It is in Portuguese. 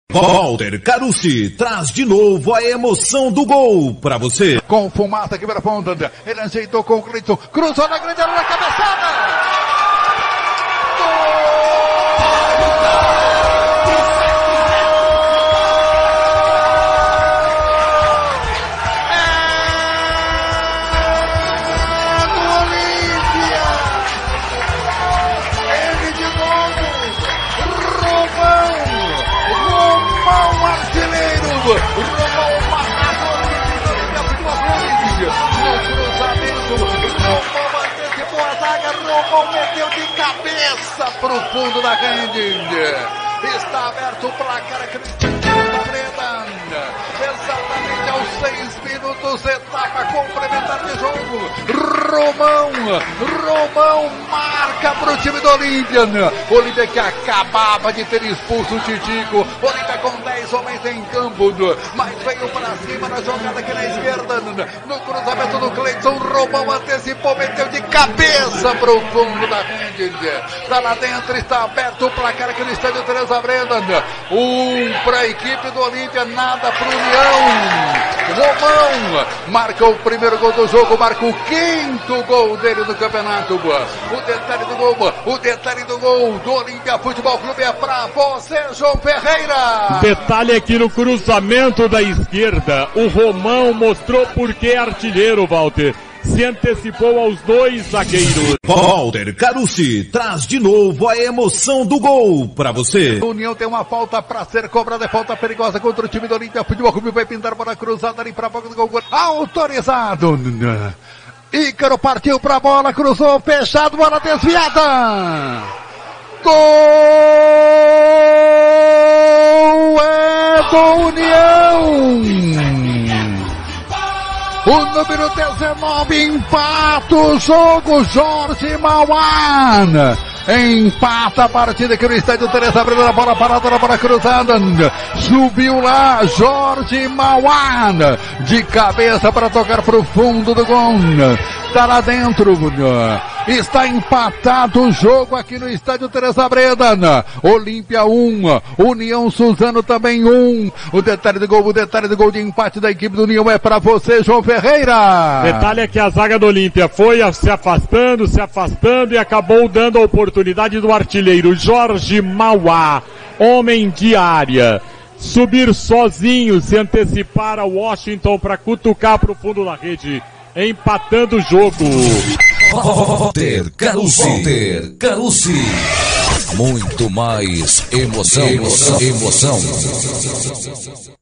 Walter Carucci traz de novo a emoção do gol pra você. Com fumaça aqui pela ponta, ele ajeitou com o Cleiton, cruzou na grande área, na cabeçada. Meteu de cabeça pro fundo da rede. Está aberto o placar. Exatamente aos 6 minutos, etapa complementar de jogo. Romão marca pro time do Olímpia. Olímpia que acabava de ter expulso o Titico. Olímpia com 10 homens em campo, mas veio para cima na jogada aqui na esquerda. No cruzamento do Cleiton, Romão antecipou, meteu de cabeça pro fundo da rede. Está lá dentro, está aberto o placar aqui no estádio Teresa Breda. Para a equipe do Olímpia, nada pro União. Romão marca o primeiro gol do jogo, marca o 5º gol dele no campeonato. O detalhe do gol do Olímpia Futebol Clube é pra você, João Ferreira. Detalhe aqui no cruzamento da esquerda, o Romão mostrou por que é artilheiro, Walter. Se antecipou aos 2 zagueiros. Walter Carucci traz de novo a emoção do gol pra você. O União tem uma falta pra ser cobrada, é falta perigosa contra o time do Olímpia Futebol Clube, vai pintar bola cruzada ali pra boca do gol. Autorizado. Ícaro partiu pra bola, cruzou, fechado, bola desviada. Gol é do União. O número 19 empata o jogo, Jorge Mauan. Empata a partida aqui no estádio Teresa Breda, a bola parada, a bola cruzada. Subiu lá Jorge Mauan, de cabeça para tocar para o fundo do gol. Está lá dentro. Está empatado o jogo aqui no estádio Teresa Breda. Olímpia 1, União Suzano também 1. O detalhe do gol de empate da equipe do União é para você, João Ferreira. Detalhe é que a zaga do Olímpia foi se afastando e acabou dando a oportunidade do artilheiro Jorge Mauá, homem de área, subir sozinho, se antecipar ao Washington para cutucar para o fundo da rede, empatando o jogo. Walter Carucci. Muito mais emoção.